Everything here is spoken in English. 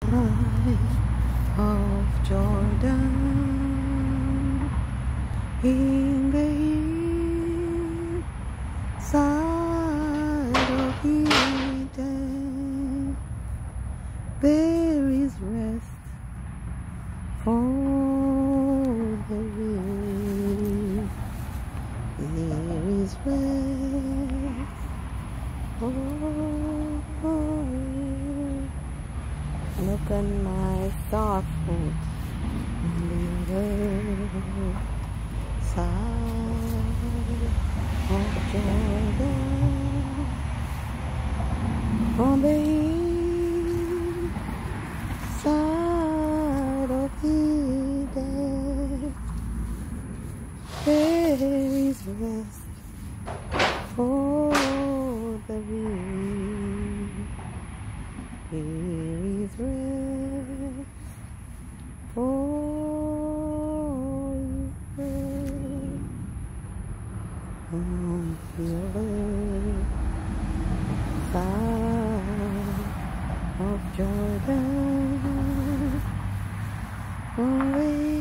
of Jordan, in the side of Eden, there is rest for the weary. There is rest for you. Look at my soft foot on the other side of Jordan, on the east side of Eden, there is rest for the weary. There is rest for you on the other side of Jordan.